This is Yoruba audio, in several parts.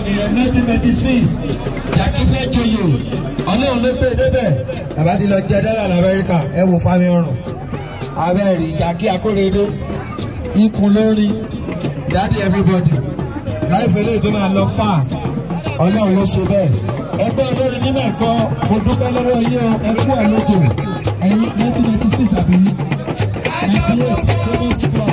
nìyẹn 1996 jàkífẹ́ joyè ọlọ́run ló gbé débẹ̀ bàbá ti lọ jẹ dọ́là lamẹ́ríkà ẹ wò fámi ọrùn abẹ́rẹ́ ìjàkí akóredé ikùn lórí daddy everybody láìpẹ́ lè tó máa lọ fà ọlọ́run ló ṣe bẹ́ẹ̀ ẹgbẹ́ olórin nínú ẹ̀kọ́ mo dúpẹ́ lọ́wọ́ yín ẹ kú àlejò ẹ̀yin 1996 àbí 98 famous club.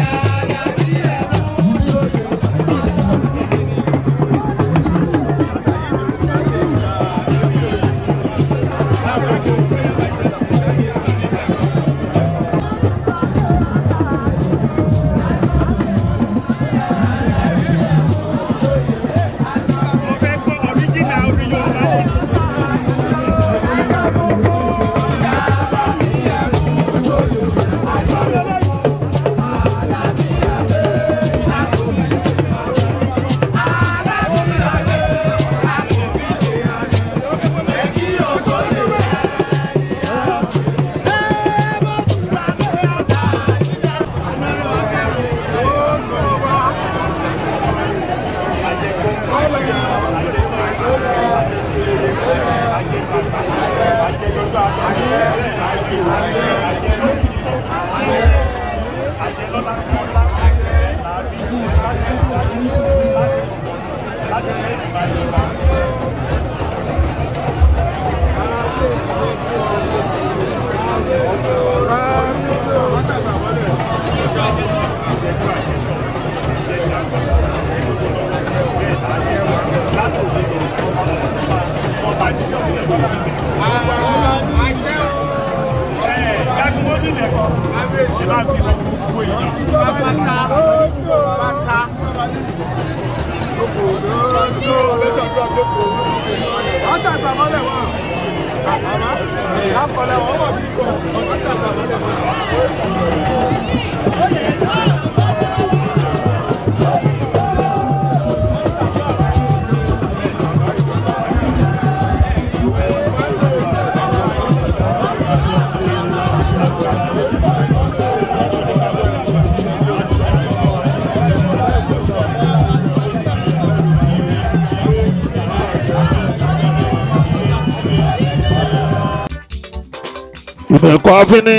Imeko fini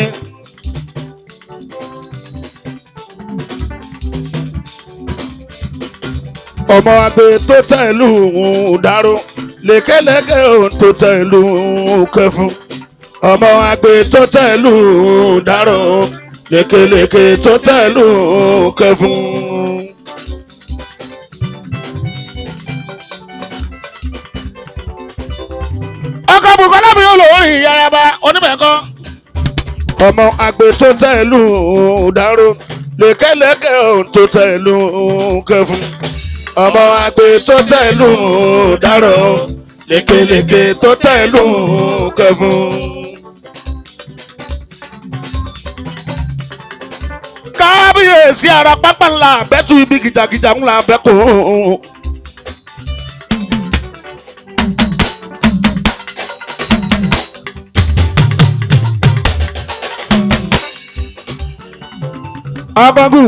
ọmọ àgbẹ̀ tó tẹ̀ ìlú dáró lékeleke ohun tó tẹ̀ ìlú kẹfún ọmọ àgbẹ̀ tó tẹ̀ ìlú dáró lékeleke tó tẹ̀ ìlú kẹfún. ọkọ̀ Bùkọ́lá mi olórin Yaraba onímẹ̀kọ́ ọmọ àgbẹ̀ tó tẹ̀ ìlú dáró lékeleke ohun tó tẹ̀ ìlú kẹfún ọmọ àgbẹ̀ tó tẹ̀ ìlú dáró lékeleke tó tẹ̀ ìlú kẹfún. kábíyèsí ara pápá ńlá bẹ́tù ibi gìjàgìjà ńlá bẹ́kùn. Abagu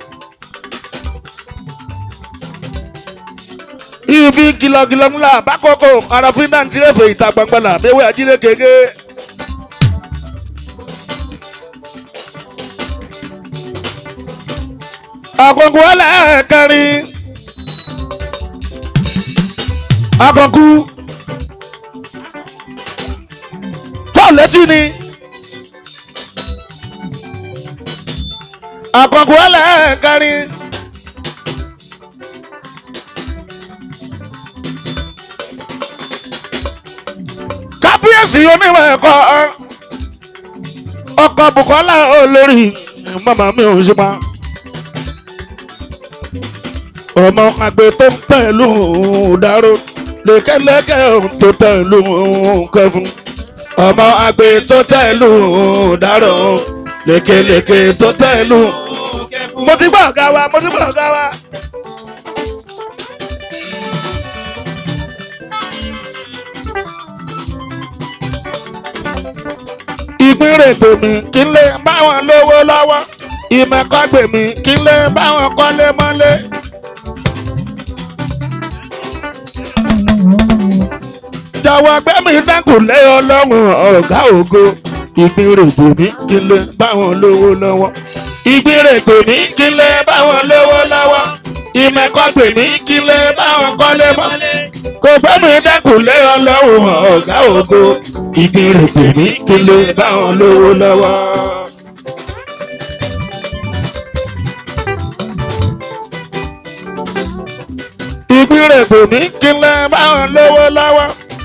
ibi gilagila ńlá bákòókò arafin náà ti rẹ̀fẹ̀ ìta gbangba là bẹ́wẹ́ ajílẹ̀ kéke. Àkọ́kù ẹlẹ́ẹ̀kẹrin àkọ́kù tó létí ni. Àkọ́kù ẹlẹ́ẹ̀kẹrin kábíyèsí onímọ̀ ẹ̀kọ́ ọkọ̀ Bùkọ́lá olórí màmá mi ò ṣe pa ọmọ àgbẹ̀ tó ń tẹ̀lú dáró lékeleke ohun tó tẹ̀lú kẹfún ọmọ àgbẹ̀ tó tẹ̀lú dáró lékeleke tó tẹ̀lú kẹfún. mo ti gbọ́ ọ̀gá wa mo ti gbọ́ ọ̀gá wa. ìpínlẹ̀ tèmi kí n lè bá wọn lówó lọ́wọ́ Imeko gbèmí kí n lè bá wọn kọ́lé mọ́lé. jọ̀wọ́ gbẹ́mí dákúnlé ọlọ́run ọ̀gá ògo ìgbìnrègbè mi kí n lè báwọn lówó lọ́wọ́ ìgbìnrègbè mi kí n lè báwọn lówó lọ́wọ́ ìmẹ̀kọ́gbè mi kí n lè báwọn kọ́lé mọ́lé kò gbẹ́mí dákúnlé ọlọ́run ọ̀gá ògo ìgbìnrègbè mi kí n lè báwọn lówó lọ́wọ́. ìgbìnrègbè mi kí n lè báwọn lówó lọ́wọ́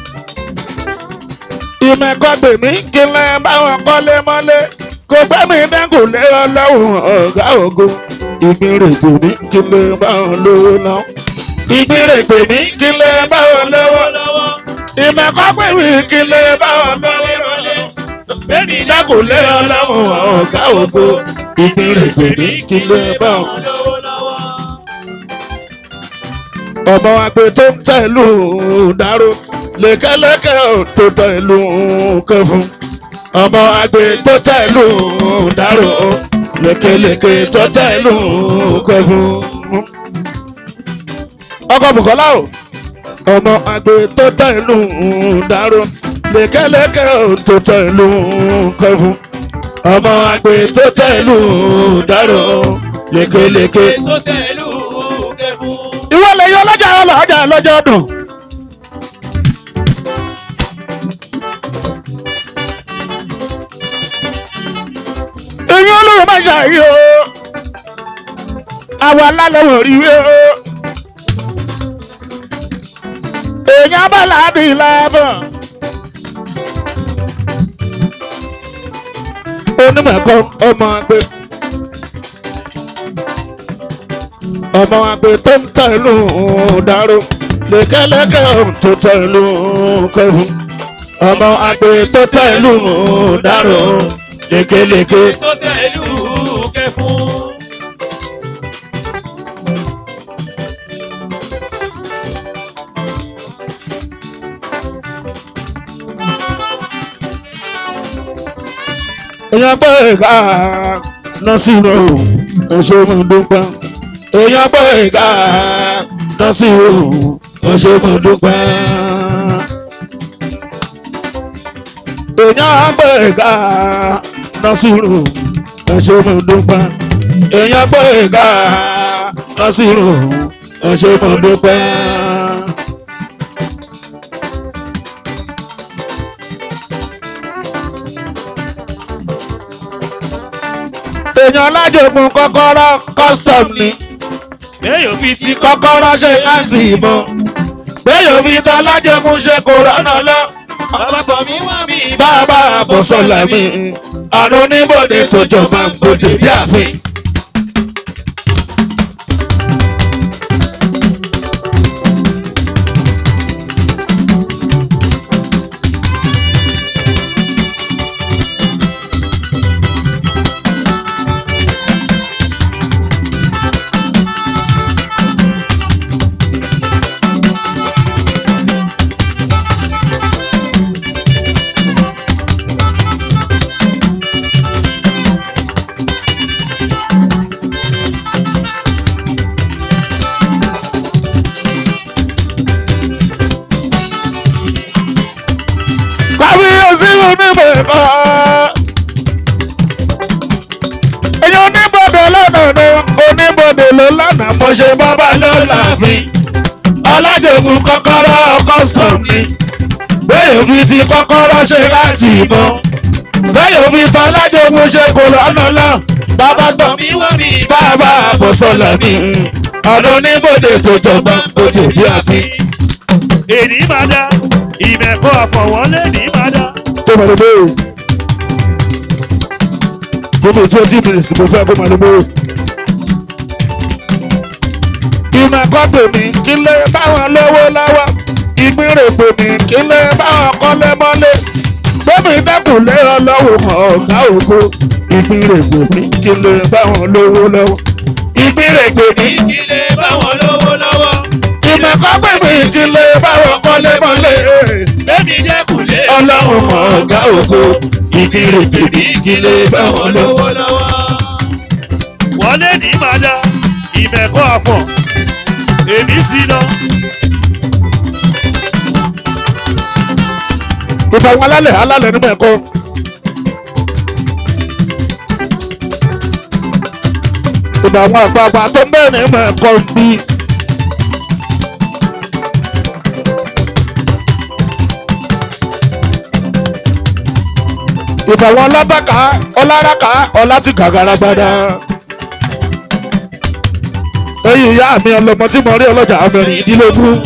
ìmẹ̀kọ́gbè mi kí n lè báwọn kọ́lé mọ́lé kò gbẹ́mí dákúnlé ọlọ́run ọ̀gá ògo ìgbìnrègbè mi kí n lè báwọn lówó lọ́wọ́ ìgbìnrègbè mi kí n lè báwọn lówó lọ́wọ́ ìmẹ̀kọ́gbè mi kí n lè báwọn kọ́lé mọ́lé gbẹ́mí dákúnlé ọlọ́run ọ̀gá ògo ìgbìnrègbè mi kí n lè báwọn lówó lọ́wọ́. ọmọ àgbẹ̀ tó ń tẹ̀lú dáró lékèlékè tó tẹ̀lú kẹfún ọmọ àgbẹ̀ tó tẹ̀lú dáró lékèlékè tó tẹ̀lú kẹfún. ọkọ Bùkọ́lá o ọmọ àgbẹ̀ tó tẹ̀lú dáró lékèlékè tó tẹ̀lú kẹfún ọmọ àgbẹ̀ tó tẹ̀lú dáró lékèlékè tó tẹ̀lú kẹfún. ìwọ lè yọ ọlọ́jà ọlọ́jà lọ́jọ́ dùn. èyí olóòrùn máa ṣàyí o àwọn alálẹ̀wọ̀n rí wé o èyí abáláàdì ìlàbọ̀ onímọ̀ẹ̀kọ́ ọmọ àgbẹ̀ tó ń tẹ̀lú dáró lékèlékè tó tẹ̀lú kẹfún ọmọ àgbẹ̀ tó tẹ̀lú dáró lékèlékè tó tẹ̀lú kẹfún. èèyàn pé ìka nọ́sìrò òṣèmọ̀dúpẹ́ èèyàn pé ìka nọ́sìrò òṣèmọ̀dúpẹ́ èèyàn pé ìka nọ́sìrò òṣèmọ̀dúpẹ́ èèyàn pé ìka nọ́sìrò òṣèmọ̀dúpẹ́. èèyàn lájògùn kọ́kọ́rọ́ custom ni béèyàn fi ti kọ́kọ́rọ́ ṣe láti ìbọn béèyàn fi ta lájògùn ṣe kòrónà lọ ọlọ́pàá mi wá mi bàbá àbọ̀sọ̀là mi àrùn oníbòde tó jọba ń gbòde bí àfin. èyí oníbodè lọ́nà ni oníbodè ló lọ́nà mo ṣe bọ́bá ló láàfin ọlájògùn kọ́kọ́rọ́ custom ni bẹ́ẹ̀ òbí ti kọ́kọ́rọ́ ṣe láti ìbọn bẹ́ẹ̀ òbí ti ọlájògùn ṣe kò lọ́nà lọ bàbá gbọ́ mi wọ́n mi bàbá àbọ̀sọ̀là mi ọ̀dọ̀ oníbodè tó jọba bodè bí àfin. èdè máa dá ìmẹ̀kọ́ àfọ̀wọ́lé ní máa dá. tó máa lè bẹ́ẹ̀ gbogbo 20 minutes mo fẹ́ kó máa lè bẹ́ẹ̀. ìmẹ̀kọ́ tèmi kí lè báwọn lówó lọ́wọ́ ìgbìnrègbè mi kí lè báwọn kọ́lé mọ́lé gbẹ́mí dẹ́kùnlé ọlọ́wọ́ ọ̀gá ògo ìgbìnrègbè mi kí lè báwọn lówó lọ́wọ́ ìgbìnrègbè mi kí lè báwọn lówó lọ́wọ́ ìmẹ̀kọ́ tèmi kí lè báwọn kọ́lé mọ́lé gbẹ́mí dẹ́kùnlé ọlọ́wọ́ ọ̀gá ògo ìgbìnrègbè mi kí lè báwọn lówó lọ́wọ́. wọlé ní màdá ìmẹ̀kọ́ àfọ̀ èmi sí lọ. ìbà wọn alálẹ̀ ní Imeko. ìbà wọn àgbààgbà tó ń bẹ́ẹ̀ ní Imeko bí. ìbà wọn ọlátàkà ọláràkà ọlátì gàgàrà gbadá. ẹ̀yin ìyá mi ọlọmọ tí mo rí ọlọ́jà mẹ́rìndínlógún.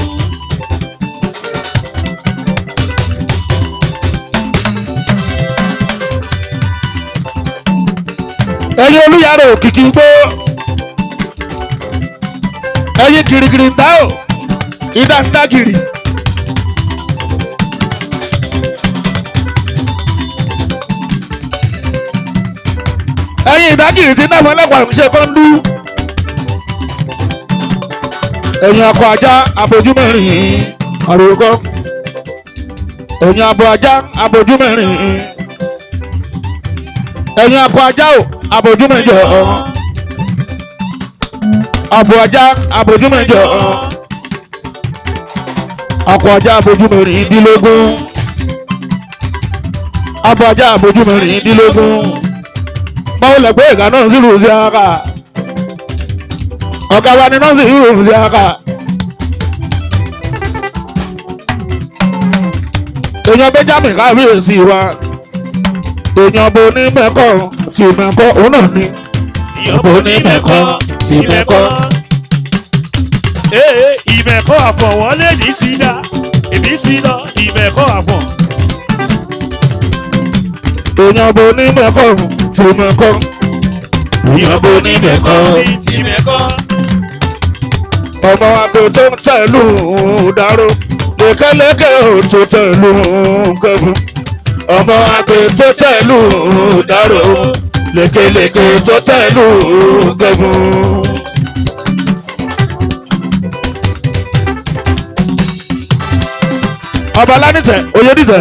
ẹ̀yin olúyàrá òkìkí gbó. ẹ̀yin girigiri ń dá o ìdá ń dá giri. ẹ̀yin ìdágìrì tí náà fọlẹ́pàá ń ṣe kọ́ńdú. ẹ̀yin akọ ajá abojúmẹ́rin àròkọ. ẹ̀yin abo ajá abojúmẹ́rin. ẹ̀yin akọ ajá o abojúmẹ́jọ. abo ajá abojúmẹ́jọ. akọ ajá abojúmẹ́rìndínlógún. abo ajá abojúmẹ́rìndínlógún. báwo lẹ pé ìka náà sì rù sí aka ọ̀gá wa ni náà sì rù sí aka. èèyàn Benjamin kábíyèsí wa èèyàn bo ní Imeko sí Imeko òun náà ni. èèyàn bo ní Imeko sí Imeko. Imeko àfọ̀ wọ́n lè ní sídá èmi sí lọ Imeko àfọ̀. èèyàn bo ní Imeko sí Imeko. èèyàn bo ní Imeko sí Imeko. ọmọ àgbò tó ń tẹ̀lú dáró lékeleke tó tẹ̀lú kẹfún. ọmọ àgbò tó tẹ̀lú dáró lékeleke tó tẹ̀lú kẹfún. ọba lánìtẹ̀ oyè dìtẹ̀.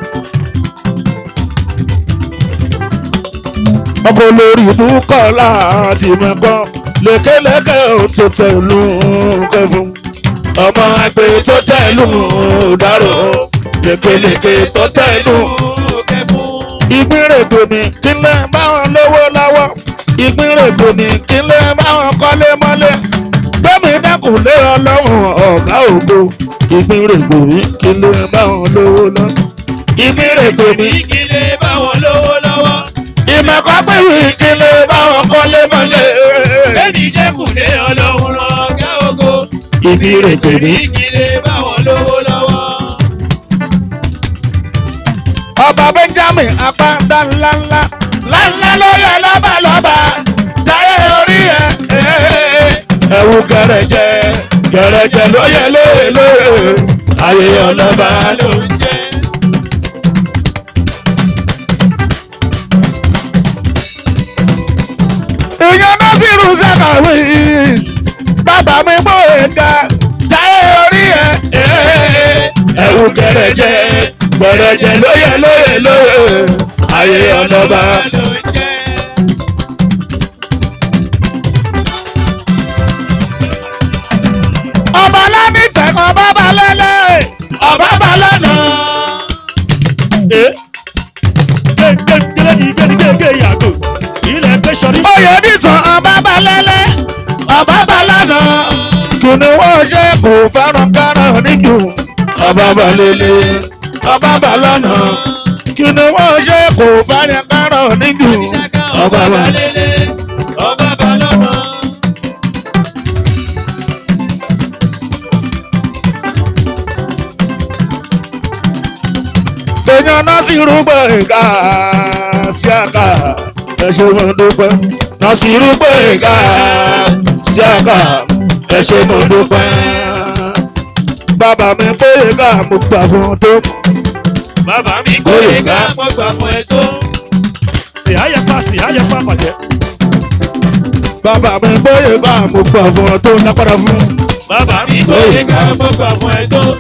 ọkọ̀ olórí ìlú kọ́lá àti Imeko lékeleke tó tẹ̀lú kẹfún. ọmọ àgbẹ̀ tó tẹ̀lú dárò lékeleke tó tẹ̀lú kẹfún. ìgbìnrè tòní kí lè báwọn lówó lọ́wọ́. ìgbìnrè tòní kí lè báwọn kọ́lé mọ́lé. gbẹ́mí dẹ́kun lé ọlọ́run ọ̀gá ògo. ìgbìnrè tòní kí lè báwọn lówó lọ́wọ́. ìgbìnrè tòní kí lè báwọn lówó lọ́wọ́. Imeko pẹ̀lú kí lè báwọn kọ́lé mọ́lé. Bẹ́ẹ̀ni jẹ́kùnlé ọlọ́run ọ̀gá ògo. ìgbìnrè tòní kí lè báwọn lówó lọ́wọ́. ọba Benjamin apá ńlá ńláńlá ńláńlá lóye lọ́balọ́ba jáyé orí ẹ̀. ẹ̀wù gẹ̀rẹ̀jẹ̀ gẹ̀rẹ̀jẹ̀ lóye lóye lóye ayé ọlọ́ba ló ń jẹ́. ìyẹn náà sì rú sẹ́kàwé bàbá mi bóyá ga jáyé orí ẹ̀. ẹ̀wù gẹ̀rẹ̀jẹ̀ gẹ̀rẹ̀jẹ̀ lóye lóye lóye ayé ọlọ́ba ló ń jẹ́. ọba lánìtẹ̀ ọba balẹ̀lẹ̀ ọba balẹ̀nà. gẹ́gẹ́ yàgò ilẹ̀ gbé sọrí. oyè dìtàn ọba balẹ̀lẹ̀ ọba balẹ̀nà. kìnìún ṣe kò fẹ́ràn kárọ̀ níjù ọba balẹ̀lẹ̀ ọba balẹ̀nà. kìnìún ṣe kò fẹ́ràn kárọ̀ níjù ọba balẹ̀lẹ̀ ọba balọ̀nà. èèyàn náà sì rúgbọ́ ìka sí àká ẹ ṣé mo dúpẹ́. náà sì rúgbọ́ ìka sí àká ẹ ṣé mo dúpẹ́. bàbá mi bóyá ká mo gbà fún un tó. bàbá mi gbóyè ká mo gbà fún ẹ tó. sì áyẹ̀pá bàjẹ́. bàbá mi bóyá ká mo gbà fún un tó lápára fún. bàbá mi gbóyè ká mo gbà fún ẹ tó.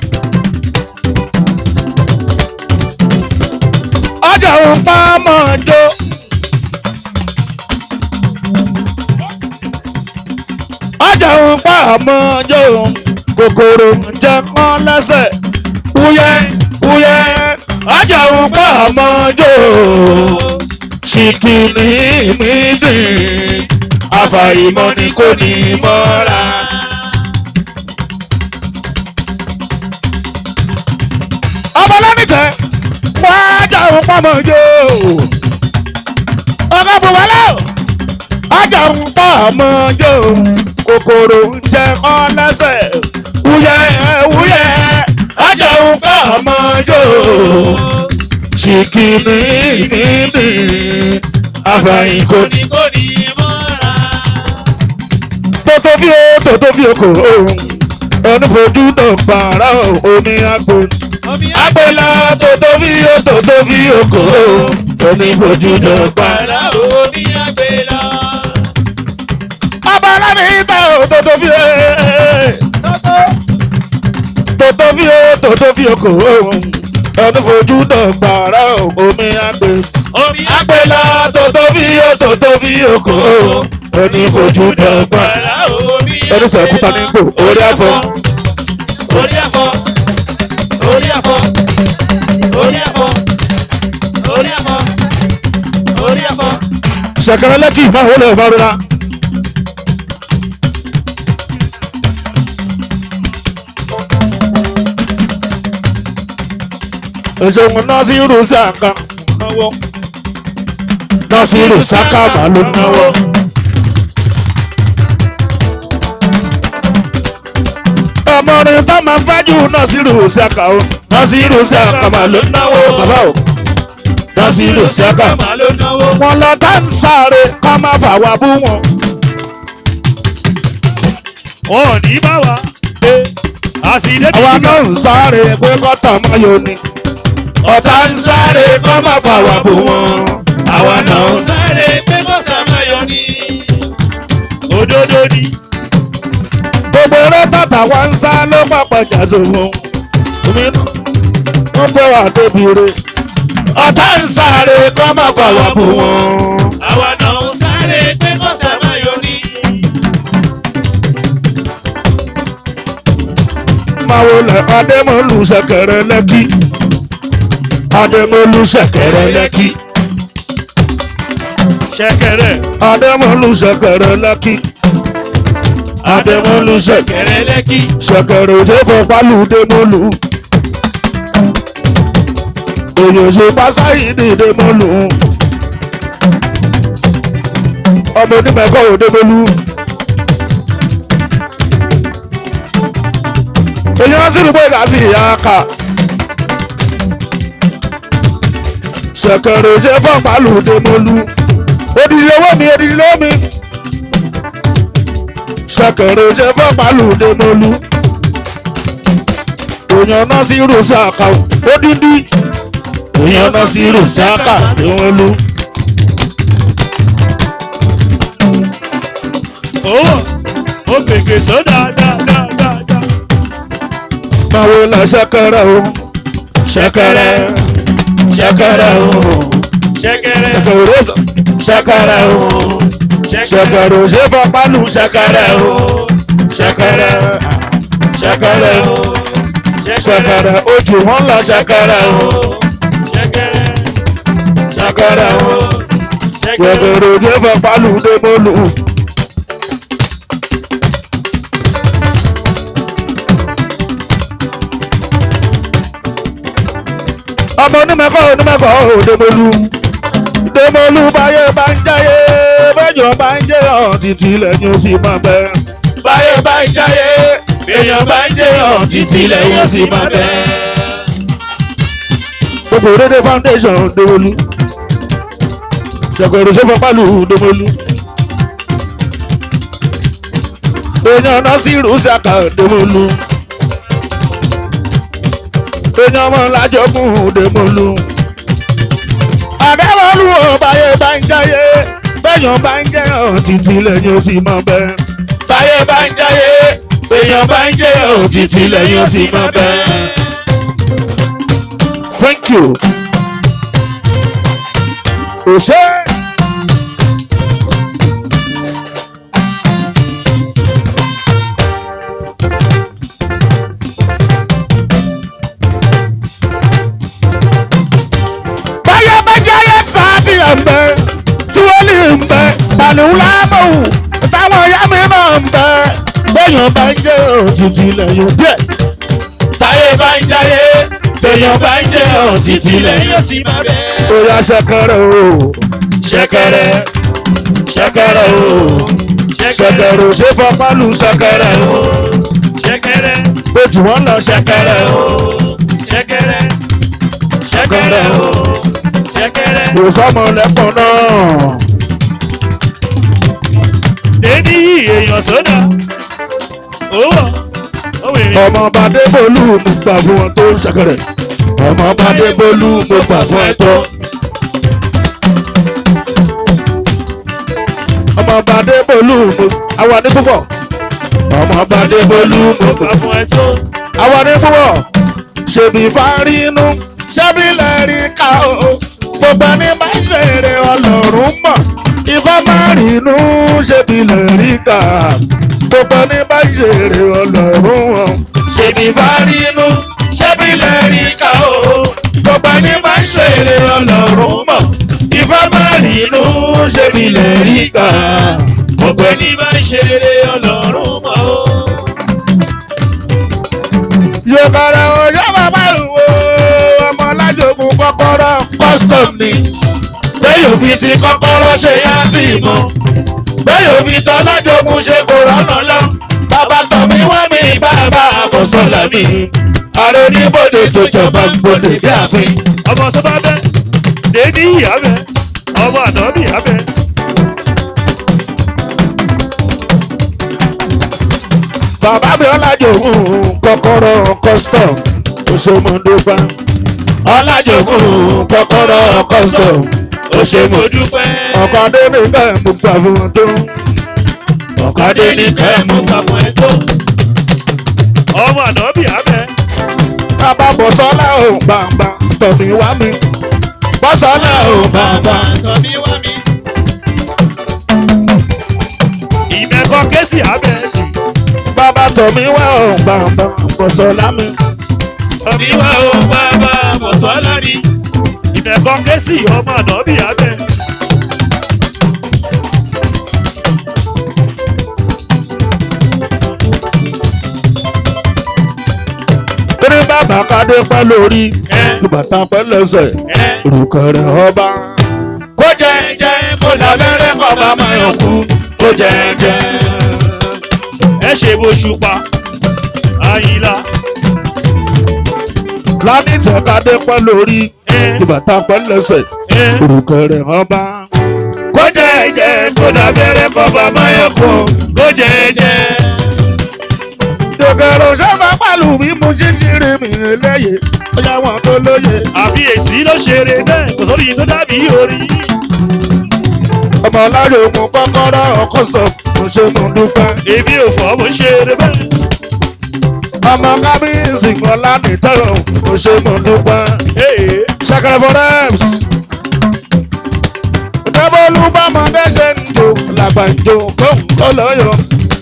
ọjà òun pa mọ́ jó. ọjà òun pa mọ́ jó. kòkòrò jẹ kán lẹ́sẹ̀. wúyẹ́ wúyẹ́ ajáhùn pa àmọ́jọ́ ṣìkìrì mi dùn àfàìmọ̀ ni kò ní mọ́ra. ọmọ lẹ́nìtẹ̀ wọ́n ajáhùn pa àmọ́jọ́ ọ̀gá bùbálẹ̀ ajáhùn pa àmọ́jọ́ kòkòrò ń jẹ ọ́ lẹ́sẹ̀ wúyẹ́ wúyẹ́ ajáhùn pa àmọ́jọ́ ṣìkìrì mi dùn àfàìmọ̀ kò ní mọ́ra. tótó bí oko ẹnu fojú tó gbàrà omi àgbo. àgbẹ̀là tótó bí oko ẹnu fojú tó gbàrà omi àgbẹ̀là. abalami ta tótó bí oko ẹnu fojú tó gbàrà omi àgbẹ̀. àgbẹ̀là tótó bí oko ẹni fojú dọ̀gba ẹni sẹ̀kúta ní gbò orí àfọ̀. orí àfọ̀ orí àfọ̀ orí àfọ̀ orí àfọ̀ orí àfọ̀. ṣẹ̀kẹ̀rẹ̀ lẹ́kì máa wọlé ọ̀fà rẹ̀. ìṣòwò Nasiru Saka náwó Nasiru Saka mà ló náwó. ọmọrin tó máa ń fájú Nasiru Saka o Nasiru Saka mà ló náwó bàbá o Nasiru Saka mà ló náwó. wọn lọ tá ń sáré ká má fà wá bú wọn. wọn ò ní bá wa àṣìlẹ̀ tó àwa náà ń sáré pé kọ́tà máa yọ ni. ọ̀tá ń sáré ká má fà wá bú wọn. àwa náà ń sáré pé kọ́sà máa yọ ni. òdodo ni. gbogbo eré tàtà wá ń sá ló pàpà jà sóhun omi wọn bẹ wà débi re. ọ̀tá ń sáré kọ́ má fà wá bù wọn. àwa náà ń sáré pé kọ́sà máa yọ ni. máa wọlé Adémọ́lú ṣẹ̀kẹ̀rẹ̀ Lẹ́kì Adémọ́lú ṣẹ̀kẹ̀rẹ̀ Lẹ́kì ṣẹ̀kẹ̀rẹ̀ Adémọ́lú ṣẹ̀kẹ̀rẹ̀ Lẹ́kì Adémọ́lú ṣẹ̀kẹ̀rẹ̀ Lẹ́kì ṣẹ̀kẹ̀rẹ̀ òjò fọpálù Démọ́lú òyòṣe pásáyìdì Démọ́lú ọmọ onímẹ̀kọ́ ò Démọ́lú èyí wọ́n sì rí pé ìdásí ìyá ká ṣẹ̀kẹ̀rẹ̀ òjò fọpálù Démọ́lú odidi owó mi ṣẹ̀kẹ̀rẹ̀ òjò fọpálù Démọ́lú òyàn Nasiru Saka odidi òyàn Nasiru Saka Démọ́lú. owó ó gbègbè sódà dáadáa. báwo la ṣẹ̀kẹ̀rẹ̀ o ṣẹ̀kẹ̀rẹ̀ o ṣẹ̀kẹ̀rẹ̀ ṣẹ̀kẹ̀rẹ̀ o ṣẹ̀kẹ̀rẹ̀ o ṣe fọpálù ṣẹ̀kẹ̀rẹ̀ o ṣẹ̀kẹ̀rẹ̀ o ṣẹ̀kẹ̀rẹ̀ ojú wọn lọ ṣẹ̀kẹ̀rẹ̀ o ṣẹ̀kẹ̀rẹ̀ o ṣẹ̀kẹ̀rẹ̀ o ṣe fọpálù Démọ́lú. ọmọ onímẹ̀kọ́ Démọ́lú báyé bá ń jáyé bẹ́yàn bá ń jẹ́ ọ̀ títí lẹ́yìn ó sì máa bẹ́. báyé bá ń jáyé bẹ́yàn bá ń jẹ́ ọ̀ títí lẹ́yìn ó sì máa bẹ́. gbogbo Òdòdó foundation Démọ́lú ṣẹ̀kẹ̀rẹ̀ ṣe fọpálù Démọ́lú èèyàn Nasiru Saka Démọ́lú èèyàn ọmọ lájọkùn Démọ́lú. Adémọ́lú ò báyé bá ń jáyé bẹ́yàn bá ń jẹ́ ọ̀ títí lẹ́yìn ó sì máa bẹ́. sáyé bá ń jáyé séèyàn bá ń jẹ́ ọ̀ títí lẹ́yìn ó sì máa bẹ́. Thank you. Òṣè. àlùlámọ̀wù táwọn ìyá mi náà ń bẹ bẹ́yàn bá ń jẹ́ òtítì lẹ́yìn díẹ̀. sáyé bá ń jáyé bẹ́yàn bá ń jẹ́ òtítì lẹ́yìn ó sì máa bẹ́. ó yá ṣẹ̀kẹ̀rẹ̀ o ṣẹ̀kẹ̀rẹ̀ ṣẹ̀kẹ̀rẹ̀ o ṣẹ̀kẹ̀rẹ̀ ò ṣe fọpálù ṣẹ̀kẹ̀rẹ̀ o ṣẹ̀kẹ̀rẹ̀ ojú wọn lọ ṣẹ̀kẹ̀rẹ̀ o ṣẹ̀kẹ̀rẹ̀ ṣẹ̀kẹ̀rẹ̀ o ṣẹ̀kẹ̀rẹ̀. kò sọmọ lẹ́pọ̀ náà. èdè yìí èèyàn sódà owó ọmọ Bàdébólú mo gbà fún wọn tó ṣẹ̀kẹ̀rẹ̀ ọmọ Bàdébólú mo gbà fún ẹ tó. ọmọ Bàdébólú mo àwa ní púpọ̀ ọmọ Bàdébólú mo gbà fún ẹ tó. àwa ní púpọ̀ ṣèbí fárínú ṣẹ́bí lẹ́rìí ká o gbogbo ẹni máa ń ṣeré Ọlọ́run mọ̀ ìfọ́ máa rìnnú ṣèbí lẹ́rìí ká gbogbo ẹni máa ń ṣeré Ọlọ́run mọ̀ ṣèbí fárínú ṣẹ́bí lẹ́rìí ká o gbogbo ẹni máa ń ṣeré Ọlọ́run mọ̀ ìfọ́ máa rìnnú ṣèbí lẹ́rìí ká gbogbo ẹni máa ń ṣeré Ọlọ́run mọ̀ o. yọ̀kọ̀rọ̀ òjò bàbá ìwò ọmọ lájòkun kọ́kọ́rọ́ custom ni. bẹ́ẹ̀ òfin ti kọ́kọ́rọ́ ṣe yá tì mọ́ bẹ́ẹ̀ òfin tán lájòkun ṣe kò rọ́nà lọ. bàbá tọ̀ mí wá mi bàbá àkọsọ́lá mi ààrẹ oníbodè tó jọba gbòdè bí àfin. ọmọ sọ́ba bẹ́ẹ̀ dédé ìyá bẹ́ẹ̀ ọmọ àná bí ìyá bẹ́ẹ̀. bàbá mi ọlájòkun kọ́kọ́rọ́ custom òṣèmọ̀dọ́gba. ọlájòkun kọ́kọ́rọ́ custom òṣèmọ̀dúpẹ́. ọ̀kadé ní bẹ́ẹ̀ mo gbà fún wọn tó. ọ̀kadé ní bẹ́ẹ̀ mo gbà fún ẹ tó. ọmọ àná bí ìyá bẹ́ẹ̀. bàbá Bọ́sọ́lá ò bàbá tọ̀mí wá mi. Bọ́sọ́lá ò bàbá tọ̀mí wá mi. Imeko kẹ́sì abẹ́. bàbá tọ̀mí wá ò bàbá Bọ́sọ́lá mi. tọ̀mí wá ò bàbá Bọ́sọ́lá mi. Imeko kẹ́sì ọmọ àná bí abẹ́. kí bàbá kadé pẹ́ lórí ìbàtà pẹ́ lẹ́sẹ̀ ìrùkẹ̀rẹ̀ ọba. kó jẹ́jẹ́ kó lábẹ́rẹ́ kọ́ bá máa yàn kú kó jẹ́jẹ́. ẹ ṣe bó ṣùpá Àyìnlá. lánìtẹ̀ kadé pẹ́ lórí ìbàtà pẹ́ lẹ́sẹ̀ ìrùkẹ̀rẹ̀ ọba. kó jẹ́jẹ́ kó lábẹ́rẹ́ kọ́ bá máa yàn kú kó jẹ́jẹ́. Dògèrò sábà pàlù bí mo ṣe ń ṣeré mi lẹ́yẹ, ọjà wọn tó lóye. Àfi èsì ló ṣeré bẹ́ẹ̀, kò sórí tó dàbí orí. Ọmọ ọlọ́run ògùn kọ́kọ́rọ́ ọkọ̀ sọ, mo ṣe mo dúpẹ́. Èmi ò fọ́ mo ṣeré bẹ́ẹ̀. Ọmọ kábíyèsí kan láti tẹ̀rọ̀, mo ṣe mo dúpẹ́. Ṣẹ̀kẹ̀rẹ̀ forex. Ìdábọ̀lú bá ọmọdé ṣe ń jò, làgbà ń jò kó lọ́yọ̀.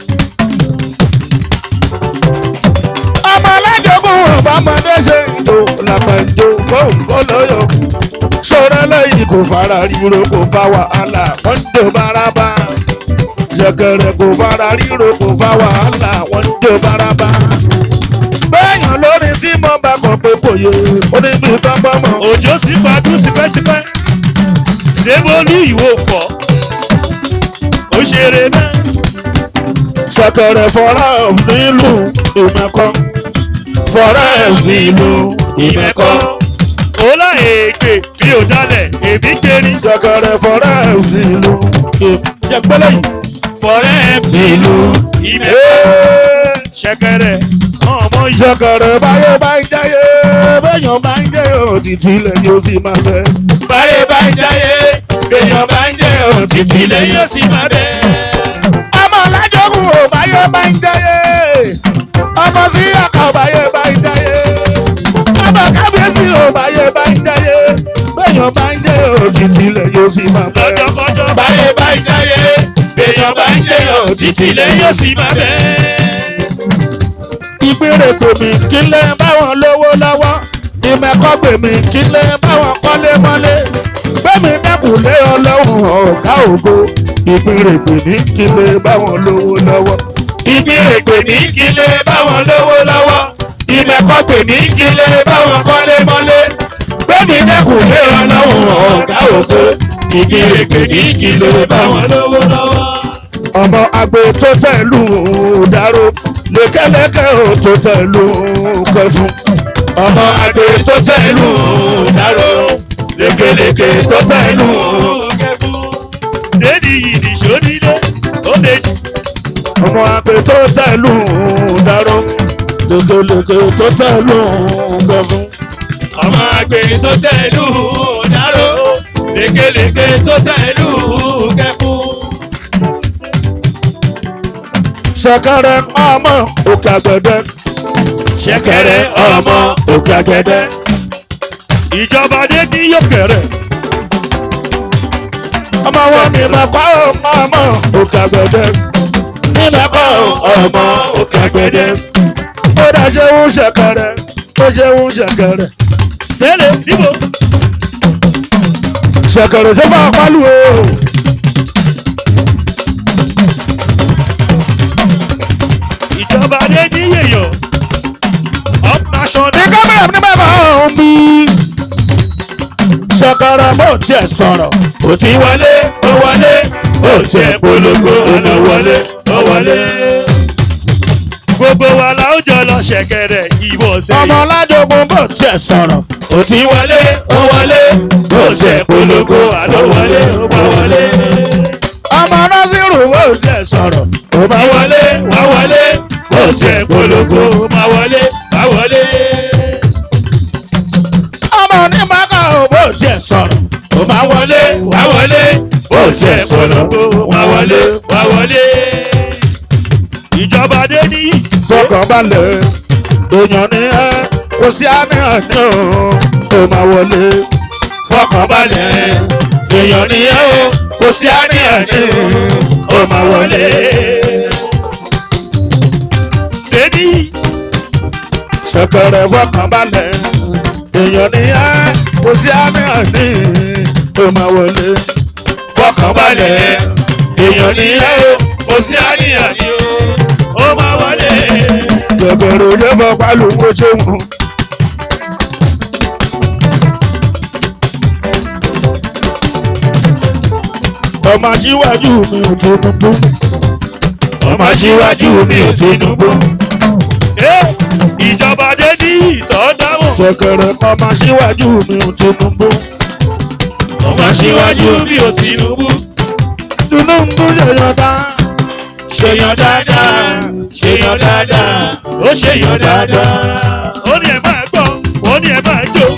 ọmọ alájogún ọbàmọdé ṣe ń jò làpẹjọ kó lóyò ṣọrẹ lẹ́yìn kò fara ríro kò bá wàhálà wọn ń jò bárabá ṣẹ̀kẹ̀rẹ̀ kò fara ríro kò bá wàhálà wọn ń jò bárabá bẹ́ẹ̀yàn lórí tí mo bá kàn pé kò yé oníbi tó bọ́ mọ́. òjò sì gbádùn sípẹ́sípẹ́ débólú ìwò fọ́ ó ṣeré náà. ṣẹ̀kẹ̀rẹ̀ fọ́ra nílùú Imeko forex nílùú Imeko. ó láyé ègbè bí ò dálẹ̀ èbí gbérí. ṣẹ̀kẹ̀rẹ̀ forex nílùú Imeko. forex nílùú Imeko. ṣẹ̀kẹ̀rẹ̀ ọmọ yìí. ṣẹ̀kẹ̀rẹ̀ báyé bá ń jáyé béèyàn bá ń jẹ́ òtítì ilẹ̀ yóò sì máa bẹ́. báyé bá ń jáyé béèyàn bá ń jẹ́ òtítì ilẹ̀ yóò sì máa bẹ́. ọmọ lájọkùn ò báyé bá ń jáyé ọmọ sí àkà ò báyé bá ń jáyé ọmọ kábíyèsí ò báyé bá ń jáyé béèyàn bá ń jẹ́ òtítì ilẹ̀ yóò sì máa bẹ́. lọ́jọ́kọ́jọ́ báyé bá ń jáyé béèyàn bá ń jẹ́ òtítì ilẹ̀ yóò sì máa bẹ́. ìgbérè pèmí kí lè báwọn lówó lọ́wọ́ Imeko pèmí kí lè báwọn kọ́lé mọ́lé gbẹ̀mí dẹ́kun lé ọlọ́run ọ̀gá ògo ìpínrèpè ní kílé báwọn lówó lọ́wọ́. ìpínrèpè ní kílé báwọn lówó lọ́wọ́. ìmẹ̀kọ́ pè ní kílé báwọn kọ́lé mọ́lé. gbẹ̀mí dẹ́kun lé ọlọ́run ọ̀gá ògo ìpínrèpè ní kílé báwọn lówó lọ́wọ́. ọmọ àgbẹ̀ tó tẹ̀lú dáró lékèlékè ò tó tẹ̀lú kẹfún. ọmọ àgbẹ̀ tó tẹ̀lú dáró lékèlékè tó tẹ̀lú kẹfún. dédì yìí sódìdé ó méjì. ọmọ àgbẹ̀ tó tẹ̀lú dáró lékèlékè tó tẹ̀lú kẹfún. ọmọ àgbẹ̀ tó tẹ̀lú dáró lékèlékè tó tẹ̀lú kẹfún. ṣẹ̀kẹ̀rẹ̀ ọmọ òkè àgbẹ̀dẹ. ṣẹ̀kẹ̀rẹ̀ ọmọ òkè àgbẹ̀dẹ. ìjọba dé ní yọkẹrẹ. ọmọ wa ní mẹ́kọ́ ọmọ òkè àgbẹ̀dẹ. ní mẹ́kọ́ ọmọ òkè àgbẹ̀dẹ. ó dá ṣe ń ṣẹ̀kẹ̀rẹ̀ ó ṣe ń ṣẹ̀kẹ̀rẹ̀. sẹ́lẹ̀ níbo. ṣẹ̀kẹ̀rẹ̀ tó bá pálù o. ìjọba dé ní yèyọ. up national. ní kámẹ́rà ní bàbá òun bí. ṣẹ̀kẹ̀rẹ̀ bó tiẹ̀ sọ̀rọ̀. ó ti wọlé ó wọlé ó tiẹ̀ polongo ọ̀nà wọlé ó wọlé. gbogbo wa la ó jọ lọ ṣẹ̀kẹ̀rẹ̀ ìwọ sẹ́yìn. ọmọ Lájọgún bó tiẹ̀ sọ̀rọ̀. ó ti wọlé ó wọlé ó tiẹ̀ polongo ọ̀nà wọlé ó bá wọlé. ọmọ Násírù bó tiẹ̀ sọ̀rọ̀. ó bá wọlé wá wọlé ó tiẹ̀ polongo ó bá wọlé wá wọlé. ọmọ onímọ̀ọ́kà ò bó tiẹ̀ sọ̀rọ̀. ó bá wọlé wá wọlé ó tiẹ̀ polongo ó bá wọlé wá wọlé. ìjọba dé níyì. fọkànbalẹ̀ èèyàn ní ẹ kò sí àníyàn ní o máa wọlé. fọkànbalẹ̀ èèyàn ní ẹ o kò sí àníyàn ní o máa wọlé. dédì. ṣẹ̀kẹ̀rẹ̀ fọkànbalẹ̀ èèyàn ní ẹ kò sí àníyàn ní o máa wọlé. fọkànbalẹ̀ èèyàn ní ẹ o kò sí àníyàn ní o máa wọlé. ṣẹ̀kẹ̀rẹ̀ òye bọ̀ pálù ń wo ṣéun. ọmọ aṣíwájú mi ò Tinubu. ọmọ aṣíwájú mi ò Tinubu. ìjọba dé ní ìtọ́ dáwọ̀. ṣẹ̀kẹ̀rẹ̀ ọmọ aṣíwájú mi ò Tinubu. ọmọ aṣíwájú mi ò Tinubu. Tinubu yẹ̀yọ̀ dá. ṣèyàn dáadáa ṣèyàn dáadáa ó ṣèyàn dáadáa. ó ní ẹ máa gbọ́ ó ní ẹ máa jó.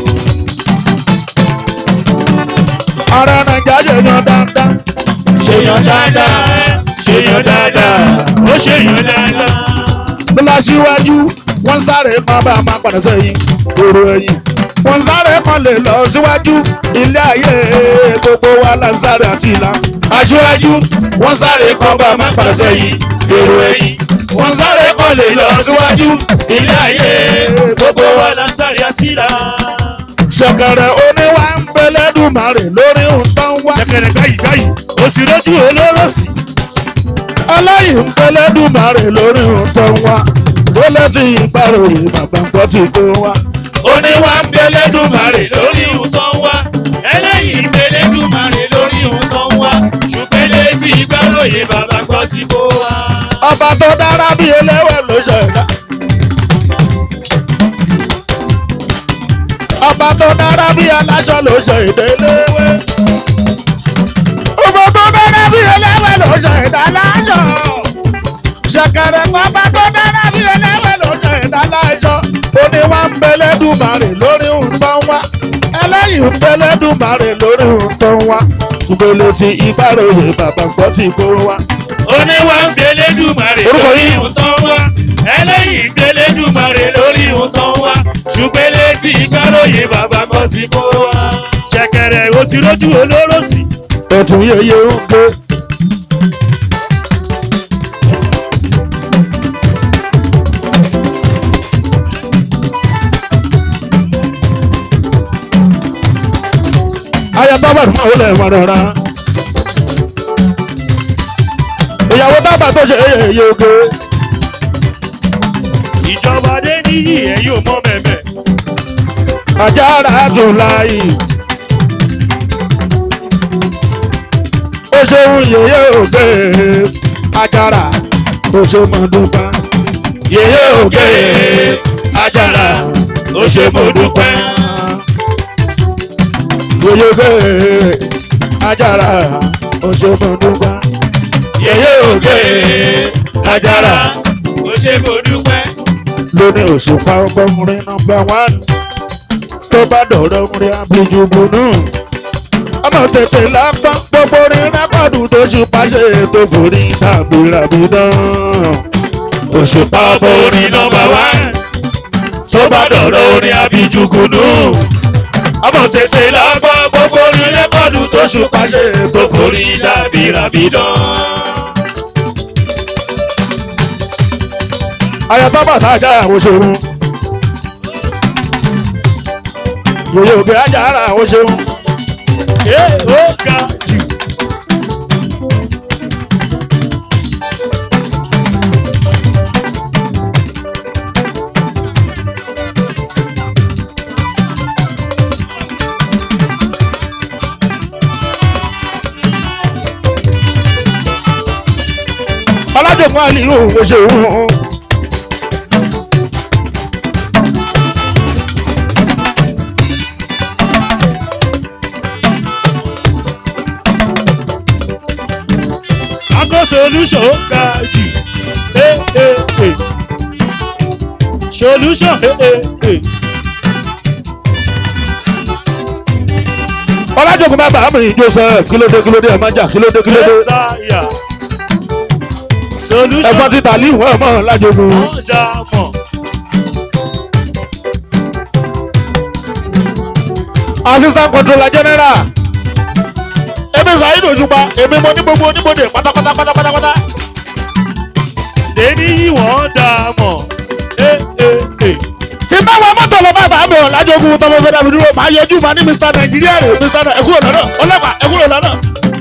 ara Nàìjíríà yẹ̀yọ̀ dáadáa. ṣèyàn dáadáa ṣèyàn dáadáa ó ṣèyàn dáadáa. Bọ́lá síwájú wọ́n sáré kan bá a máa padà sẹ́yìn kóró ẹ̀yìn. wọ́n sáré kan lè lọ síwájú ilé ayé gbogbo wa là ń sáré àti ìlà. aṣíwájú wọ́n sáré kan bá a máa padà sẹ́yìn èrò ẹ̀yìn. wọ́n sáré kan lè lọ síwájú ilé ayé gbogbo wa là ń sáré àti ìlà. ṣẹ̀kẹ̀rẹ̀ oníwà ń bẹlẹ́dùmarè lórí nǹkan wá. ṣẹ̀kẹ̀rẹ̀ gbáyìí ó sì lójú olóró sí. ọlọ́yìn ń bẹlẹ́dùmarè lórí nǹkan wá. ó lẹ́tí ìgbàròyìn bàbá ń gbọ́ tí kò wá. oníwà ń bẹlẹ́dùmarè lórí nǹkan wá. ẹlẹ́yìn ń bẹlẹ́dùmarè lórí nǹkan wá. ṣùpẹ́lẹ́ tí ìgbàròyìn bàbá ń gbọ́ tí kò wá. ọba tó dára bí eléwé ló ṣẹ̀dá. ọba tó dára bí aláṣọ ló ṣe ìdíléwé. ọba tó dára bí eléwé ló ṣe ìdáláṣọ. ṣẹ̀kẹ̀rẹ̀ ọba tó dára bí eléwé ló ṣe ìdáláṣọ. oníwà ń bẹlẹ́dùmarè lórí nǹkan wá. ẹlẹ́yìn ń bẹlẹ́dùmarè lórí nǹkan wá. ṣùgbọ́n létí ìgbàròyìn bàbá gbọ́ tí kò wá. oníwà ń bẹlẹ́dùmarè lórí nǹkan wá. ẹlẹ́yìn ń bẹlẹ́dùmarè lórí nǹkan wá. ṣùgbọ́n létí ìgbàròyìn bàbá gbọ́ tí kò wá. ṣẹ̀kẹ̀rẹ̀ ó ti rójú olóró sí. ẹ̀tún yẹyẹ ń gbé. ayatollah fún àwọn ọlẹ́wọ̀n rọra ìyàwó tábà tó ṣe yeye oge. ìjọba dé níyì ẹ̀yin ò mọ mẹ̀mẹ̀. Àjàrà tún láàyè. Ó ṣeun yeye oge. Àjàrà ó ṣe mọ dúpẹ́. yeye oge Àjàrà ó ṣe mo dúpẹ́. Yeye oge. Àjàrà ó ṣe mọ dúpẹ́. yeye oge Àjàrà ó ṣe mo dúpẹ́. Lóní Òṣùpá ọkùnrin nọ́mbà 1 tó bá dọ̀rọ̀ orin abijugbu náà. Ọmọ tètè lápá gbogbo orin rẹ́kọ̀dù tó ṣùpá ṣe tó forí tàbí ràbídán. Òṣùpá ọmọ orin nọ́mbà 1 tó bá dọ̀rọ̀ orin abijugunu. ọmọ tètè lápá gbogbo orin rẹ́kọ̀dù tó ṣùpá ṣe tó forí tàbí ràbídán. Ayọ̀tọ́ bàtà ajá àwọn ṣeun. Yòyè òkè Àjàrà àwọn ṣeun. Ó ga jù. Ọlájọ̀gbọ́n Àlìyé òun ṣeun. Solution ga jù. Solution. Ọlájọ̀gbọ́n bàbá mi Joseph kílódé ẹ̀ máa jà kílódé. Solution. Ẹ̀fọn ti tà líwọ̀ ẹ̀ mọ́ Ọlájọ̀gbọ́n. Ọjà mọ̀. Assistant Controller General. Èmi Saheed Òṣùpá èmi mo ní gbogbo oníbodè pátápátá. Dèní ìwọ̀n dà mọ̀. Tí bá wa mọ́tò lọ bá bàá mi ọ̀ Lájọ̀gbọ́n tọmọ fẹ́ dàbí dúró máa yẹjú máa ní Mr. Nàìjíríà rè Mr. ẹ̀kúrò lọ́nà ọlọ́pàá ẹ̀kúrò lọ́nà.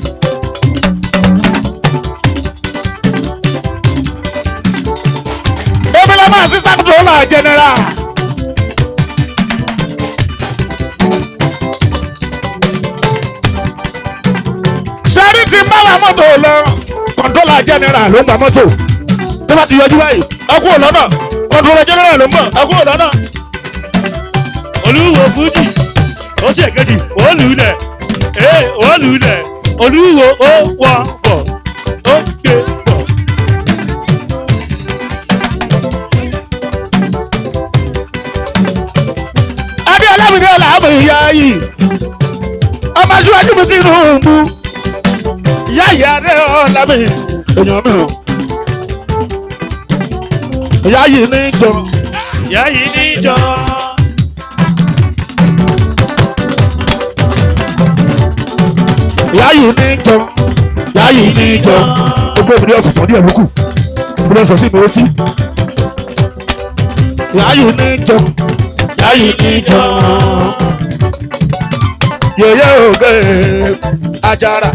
Èmi lọ bá Assistant Controller General. Sẹ́rí ti bá wa mọ́tò lọ Controller General ló ń gba mọ́tò tó bá ti yọjú báyìí ẹ̀kúrò lọ́nà Controller General ló ń bọ̀ ẹ̀kúrò lọ́nà. Olúwo Fújì ó ṣèkejì ó lulẹ̀ ó lulẹ̀ Olúwo ó wọ bọ̀ ó gbé bọ̀. Abíọ́lá mi ní ọ̀là àmọ̀ ìyá yìí ọmọ aṣíwájú mi Tinubu ìyá ìyá rẹ̀ ọ̀là mi èèyàn mi ò ìyá yìí ní jọ. Ìyá yìí ní jọ. Ìyá yìí ní jọ. Ìyá yìí ní jọ. Gbogbo èmi ní ọ̀fìn tán díẹ̀ lókù. Mo lọ sọ sí mi létí. Ìyá yìí ní jọ. Ìyá yìí ní jọ. Yèyé ògè Àjàrà.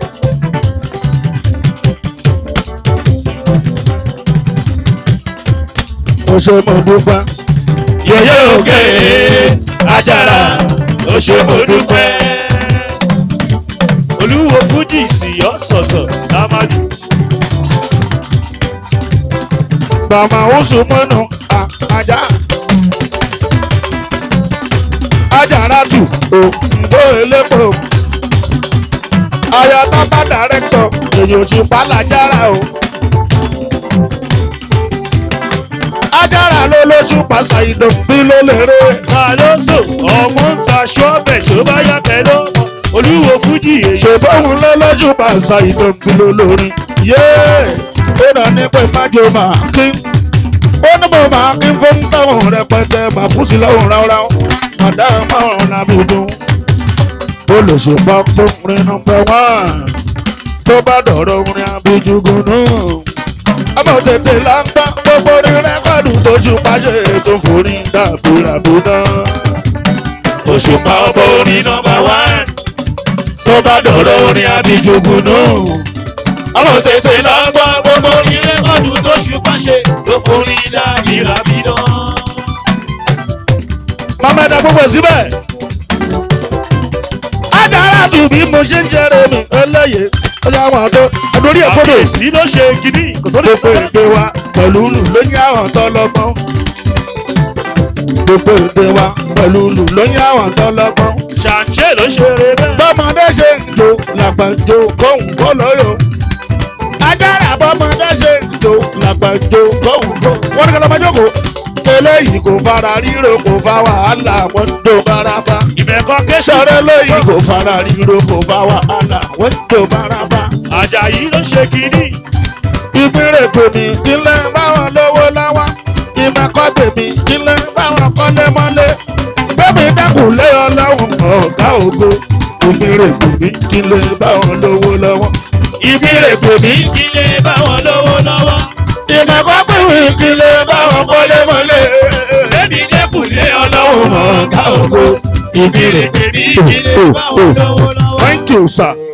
Ó ṣe mo dúpẹ́. Yèyé ògè Àjàrà ó ṣe mo dúpẹ́. Olúwo Fújì sì ọ̀sọ̀tọ̀ lámàdù. Bàmà oṣù mọ́nà àjà. Àjàrà tù òyìnbó elépo. Ayọ̀tọ́ bá dàrẹ́tọ̀ èyí Òṣùpá l'Àjàrà o. Àjàrà ló lóṣù pàṣà ìdòbí ló lérè. Sàlóso ọmọ ń ṣaṣọ ọbẹ̀ tó bá yá pẹ̀lú ọmọ. Olúwo Fújì èyí. Ṣèbóhun ló lóṣù pàṣà ìdòbí ló lórí. Yéé ó nà ní pé májò máa kí. Ó ní mo máa kí fún táwọn rẹpẹtẹ máa kú sí lọ́wọ́ ráúráú. Màdá márùn-ún lábí dùn. Olùṣèpá ọkùnrin nọ́mbà 1 tó bá dọ̀rọ̀ orin abijugunu náà. Ọmọ tètè lápá gbogbo orin rẹ́kọ̀dù tó ṣùpá ṣe tó forí dàbí ràbídán. Òṣùpá ọmọ orin nọ́mbà 1 tó bá dọ̀rọ̀ orin abijugunu. ọmọ tètè lọ gbọ́ gbogbo ilé kọ́dù tó ṣùpá ṣe ló forí dàbí ràbídán. mama ẹ̀dá gbogbo síbẹ̀. adára tù bí mo ṣe ń jẹrẹ mi ẹlẹ́yẹ ọjà àwọn àtọ àdórí ẹ̀kọ́dọ̀. àfẹ́sí ló ṣe gidi kò sórí gbogbo èdè wa pẹ̀lú lù ló ní àwọn tó lọ́gbọ́n. gbogbo èdè wa pẹ̀lú lù ló ní àwọn tó lọ́gbọ́n. ṣàǹṣẹ́ ló ṣe rẹ bẹ́ẹ̀. bọ́mọdé ṣe ń jò làgbàjò kóhùn kó lóyò. ajára bọ́mọdé ṣe ń jò làgbàjò kóhùn kó. wọ́n ní kí ló máa jókòó. eléyìí kò fara ríro kò fa wàhálà wọ́n tó baraba. Imeko kéṣì. sọ̀rọ̀ eléyìí kò fara ríro kò fa wàhálà wọ́n tó baraba. Àjàyí ló ṣe gidi. ìpínlẹ̀ tèmi kílẹ̀ báwọn lówó láwá. Imeko tèmi kílẹ̀ báwọn kọ́lé mọ́lé. bẹ́ẹ̀ni dákun lé ọlọ́run ọ̀gá ògo. ìpínlẹ̀ tèmi kílẹ̀ báwọn lówó lọ́wọ́. Ìbílẹ̀ tèmi kílẹ̀ báwọn lówó lọ́wọ́. Imeko pèwì kílẹ̀ báwọn kọ́lé mọ́lé. Bẹ́ẹ̀ni dẹ́kun lé ọlọ́run ọ̀gá ògo. Ìbílẹ̀ tèmi kílẹ̀ báwọn lówó lọ́wọ́. Thank you, sir.